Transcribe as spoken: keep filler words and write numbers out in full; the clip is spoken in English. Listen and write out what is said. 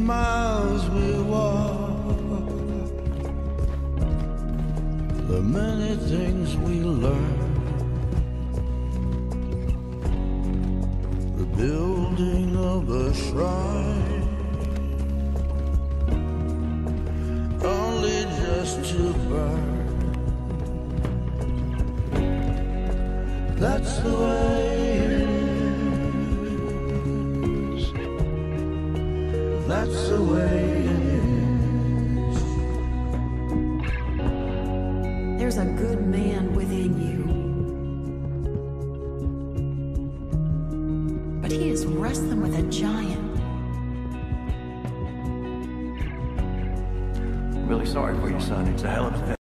miles we walk, the many things we learn, the building of a shrine, only just to burn. That's the way it is. That's the way it is. There's a good man within you, but he is wrestling with a giant. Really sorry for you, son. It's a hell of a